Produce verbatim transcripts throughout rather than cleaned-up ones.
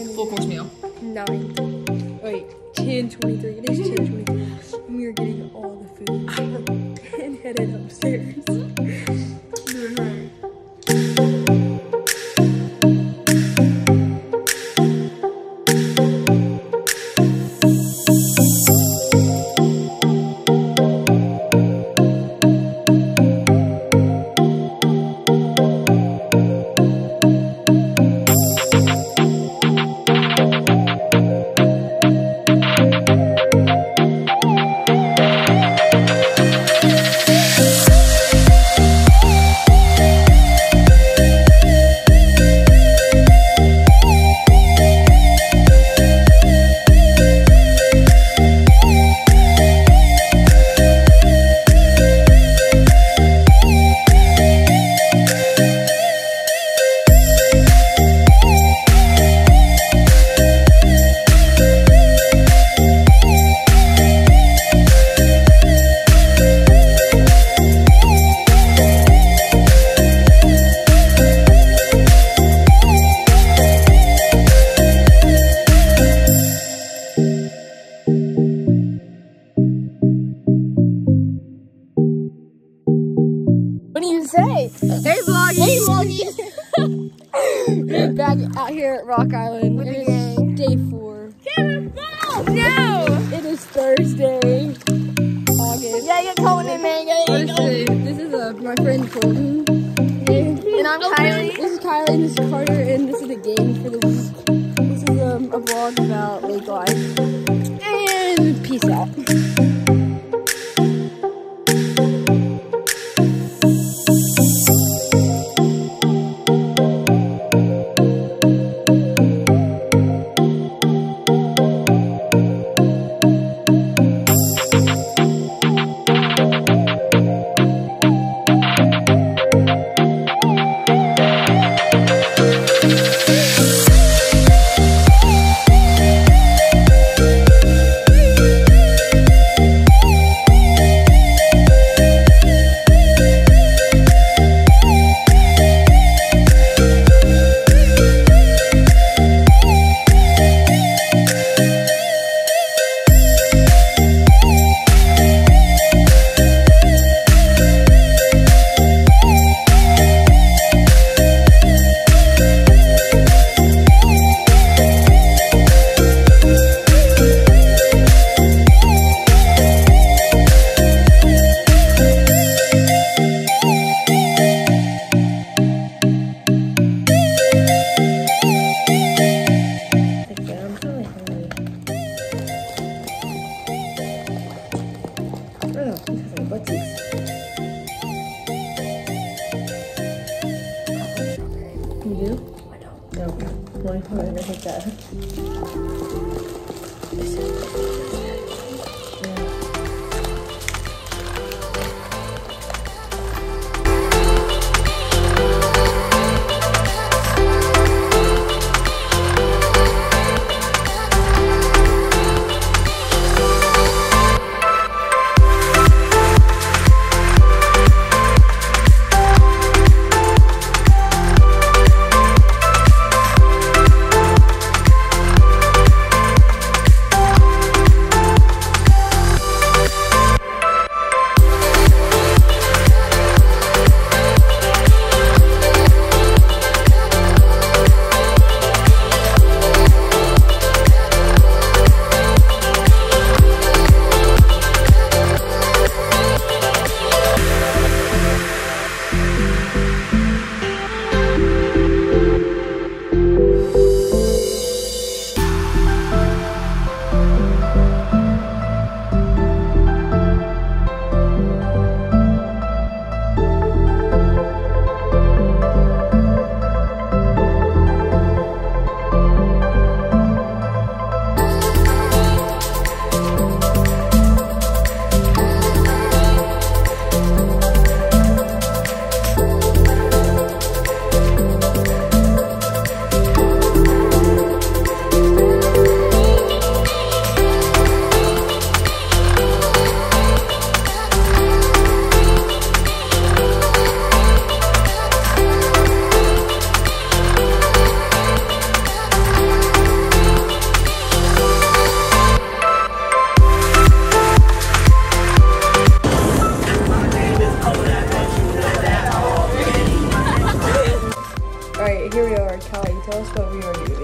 nine. Full course meal. Nine. Wait, ten twenty-three. It is ten twenty-three. And we are getting all the food and headed upstairs. What do you say? Hey vloggies! Hey vloggies! We're back out here at Rock Island. It is day four. No! It is Thursday, August. Yeah, you're calling it mango. Honestly, this is uh, my friend Colton. And I'm Kylie. This is Kylie, and this is Carter, and this is the game for the week. This is um, a vlog about lake life. And peace out. You do? I don't. No. Why would I ever take that?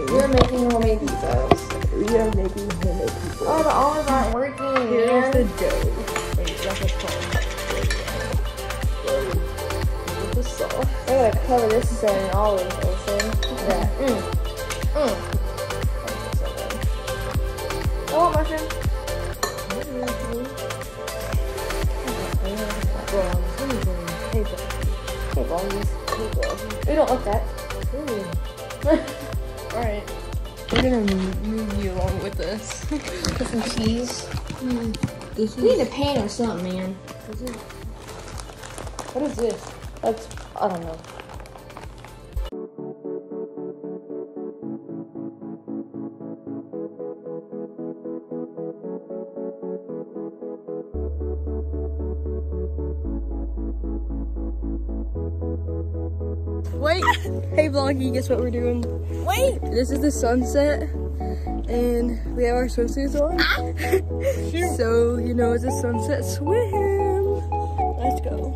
We're making homemade pizzas. We are making homemade pizza. Oh, the olives aren't working. Here's man. the dough. Wait, that's what's called. With the sauce. I gotta cover this in olive ocean. Look at that. Mm. Mm. I want mushroom. Hey, balls. We don't want that. Alright. We're gonna move you along with this. Put some cheese. Mm. This We is, need a pan or something, man. this is, what is this? That's, I don't know. Wait! Hey vloggy, guess what we're doing? Wait! This is the sunset, and we have our swimsuits on. So, you know, it's a sunset swim. Let's go.